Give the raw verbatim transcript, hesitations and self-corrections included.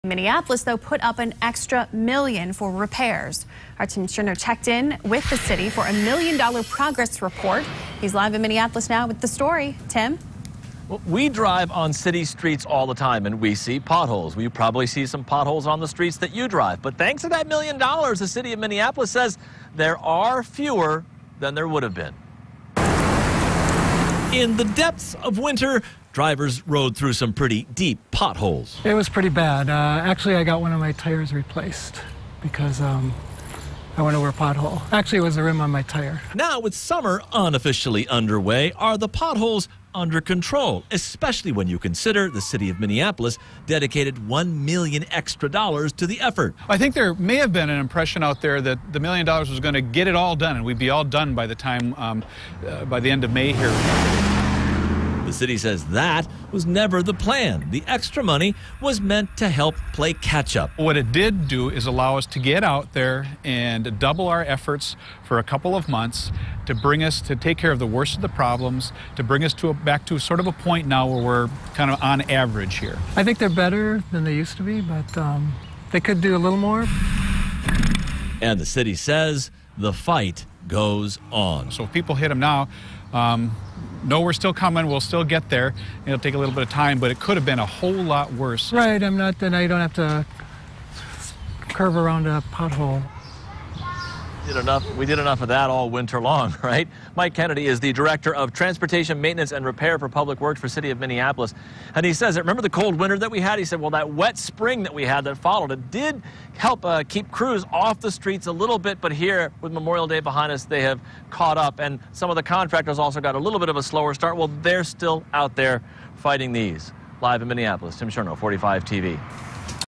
Minneapolis, though, put up an extra million for repairs. Our Tim Chernow checked in with the city for a million dollar progress report. He's live in Minneapolis now with the story. Tim? Well, we drive on city streets all the time, and we see potholes. We probably see some potholes on the streets that you drive. But thanks to that million dollars, the city of Minneapolis says there are fewer than there would have been. In the depths of winter, drivers rode through some pretty deep potholes. It was pretty bad. Uh, actually, I got one of my tires replaced because um, I went over a pothole. Actually, it was the rim on my tire. Now, with summer unofficially underway, are the potholes under control, especially when you consider the city of Minneapolis dedicated one million dollars extra dollars to the effort. I think there may have been an impression out there that the million dollars was going to get it all done, and we'd be all done by the time, um, uh, by the end of May here. The city says that was never the plan. The extra money was meant to help play catch-up. What it did do is allow us to get out there and double our efforts for a couple of months to bring us to take care of the worst of the problems, to bring us to a, back to sort of a point now where we're kind of on average here. I think they're better than they used to be, but um, they could do a little more. And the city says the fight goes on. So if people hit them now, um, no, we're still coming. We'll still get there. It'll take a little bit of time, but it could have been a whole lot worse. Right. I'm not. Then I don't have to curve around a pothole. Did enough. We did enough of that all winter long, right? Mike Kennedy is the director of transportation maintenance and repair for Public Works for City of Minneapolis, and he says that remember the cold winter that we had. He said, well, that wet spring that we had that followed, it did help uh, keep crews off the streets a little bit. But here, with Memorial Day behind us, they have caught up, and some of the contractors also got a little bit of a slower start. Well, they're still out there fighting these. Live in Minneapolis, Tim Chernow, forty-five T V.